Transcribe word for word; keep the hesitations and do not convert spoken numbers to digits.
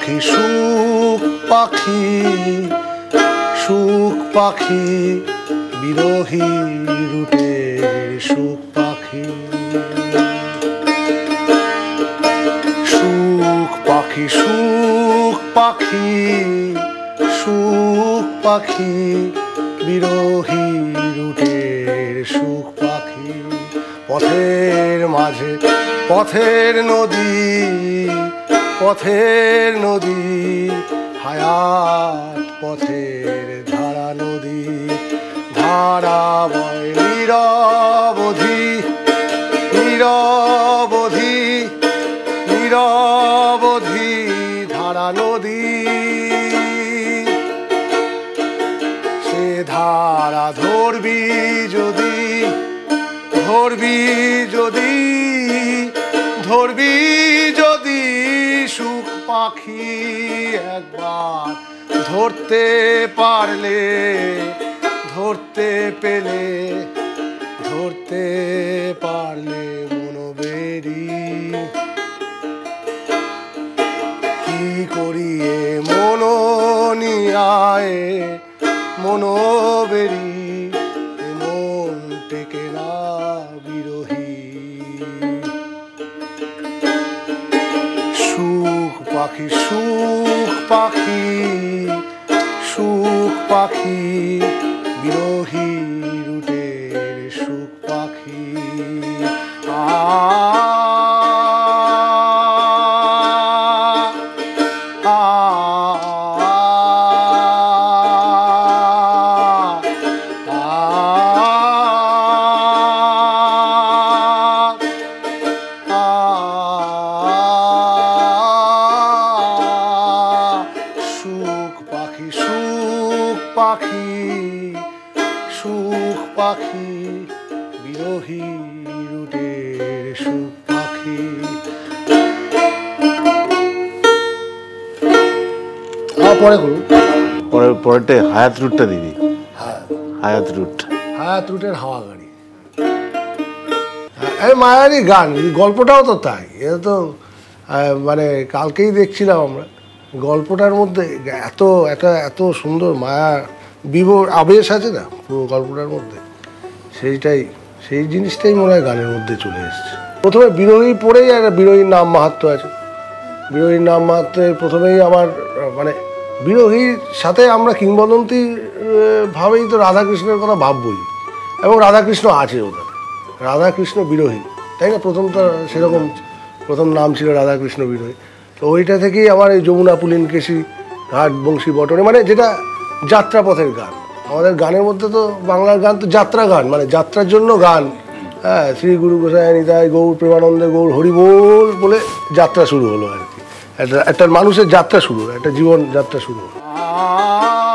পাখি সুখ পাখি সুখ পাখি বিরোহী রুটের সুখ পাখি সুখ পাখি সুখ পাখি সুখ পাখি বিরোহী রুটের সুখ পাখি পথের মাঝে পথের নদী পথের নদী হায়াত পথের ধারা নদী ধারা বয় নিরবধি নিরবধি নিরবধি ধারা নদী সে ধারা ধরবি যদি ধরবি যদি ধরবি যদি সুখ পাখি একবার ধরতে পারলে ধরতে পেলে ধরতে পারলে মনোবেরি কি করিয়ে মনো নিয়ায় মনোবেরি মন টেকে না বিরোহী সুখ পাখি সুখ পাখি সুখ পাখি বিরোহী রুটের সুখ পাখি আ পাখি সুখ পাখি বিরোহী রুটের সুখ পাখি পরে করুন পরের পরেরটা হায়াত রুটটা দিবি হায়াত রুট হায়াত রুটের হাওয়া গাড়ি এই মায়ারি গান গল্পটাও তো তাই এটা তো মানে কালকেই দেখছিলাম আমরা গল্পটার মধ্যে এত একটা এত সুন্দর মায়া বিভোর আবেশ আছে না পুরো গল্পটার মধ্যে সেইটাই সেই জিনিসটাই মনে হয় গানের মধ্যে চলে এসছে প্রথমে বিরোহী পড়েই একটা বিরোহীর নাম মাহাত্ম্য আছে বিরোহীর নাম মাহাত্ম্যে প্রথমেই আমার মানে বিরোহীর সাথে আমরা কিংবদন্তি ভাবেই তো রাধাকৃষ্ণের কথা ভাববই এবং রাধাকৃষ্ণ আছে ওদের রাধাকৃষ্ণ বিরোহী তাই না প্রথম তো সেরকম প্রথম নাম ছিল রাধাকৃষ্ণ বিরোহী তো ওইটা থেকেই আমার এই যমুনা পুলিন কেশি ঘাট বংশী বটনে মানে যেটা যাত্রাপথের গান আমাদের গানের মধ্যে তো বাংলার গান তো যাত্রা গান মানে যাত্রার জন্য গান হ্যাঁ শ্রী গুরু গোসাই নিতাই গৌর প্রেমানন্দে গৌর হরিবোল বলে যাত্রা শুরু হলো আর কি একটা একটা মানুষের যাত্রা শুরু হলো একটা জীবন যাত্রা শুরু হলো